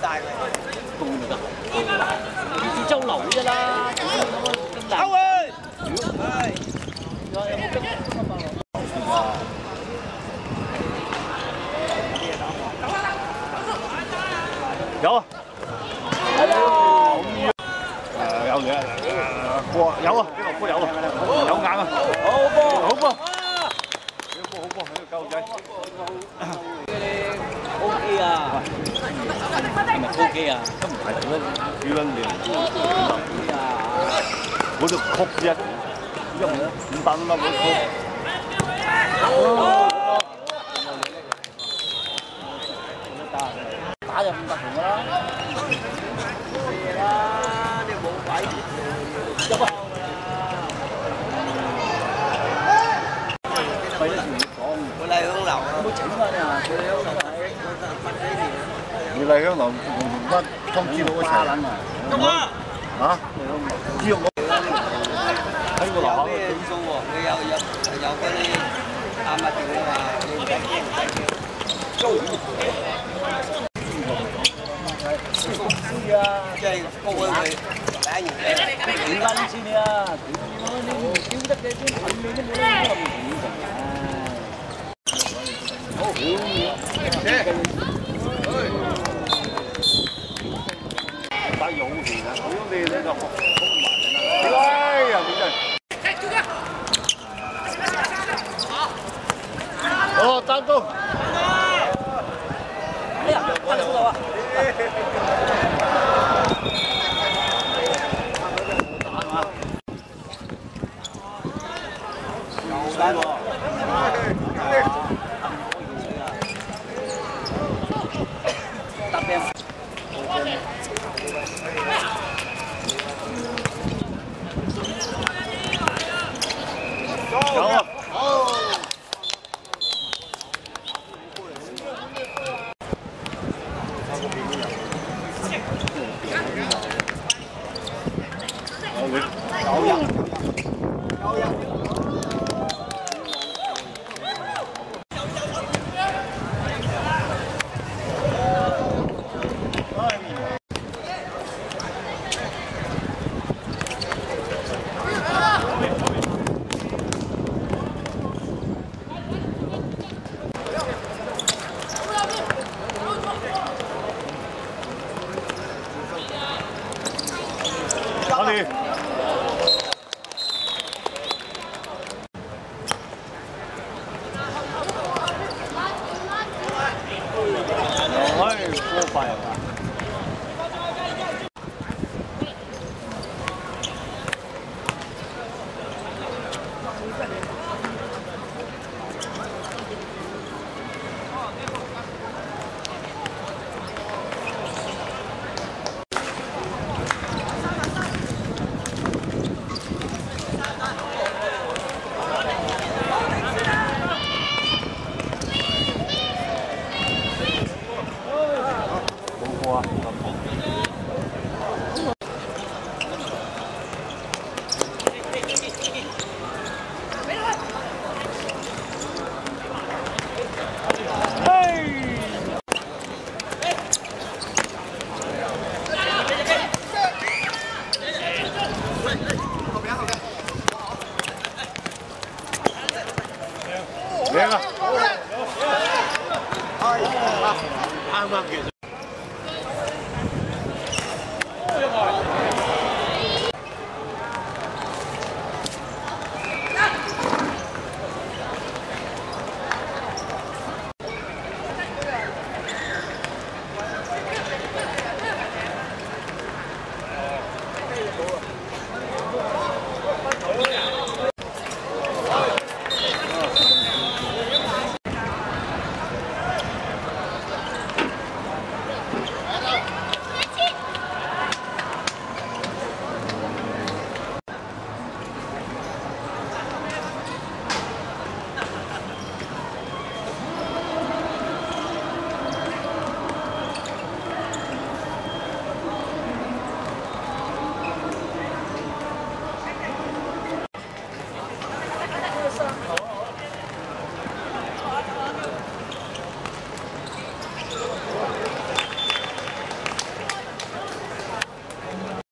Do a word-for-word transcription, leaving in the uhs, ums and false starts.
大嘅。 高就得，啲周流啫啦，咁大。 係。 有有冇冰？ 有啊。係啊。誒有嘅，過有啊，呢個波有啊，有硬啊。好波，好波。呢個波好波，呢個鳩仔。 O K 啊，係咪 O K 啊？ 都唔係點樣點樣練？ 啊！ 嗰度曲啫，一五百蚊粒嗰曲。 打就五百紅㗎啦。咩啦？你冇位入啊！費得條講，佢麗香樓啊！有冇整翻啊？佢麗香樓喺你麗香樓同乜今朝嗰齊啊？嚇？知道我喺個樓下咩數喎？佢有有有嗰啲啱乜嘢啊嘛？你唔使驚唔使驚。知啊，即係高佢佢打完點翻先你啊？你唔屌得嘅，先揾你都冇得咁屌嘅。好， 打勇氣啊！如果你呢個風埋啦，哎呀，你真係哦，單刀。 哎呀，翻嚟好到啊！ 有單喎。 搭邊？ 有啊。打你！哎，過快啊！冇啊！靚啊！啱啱其實。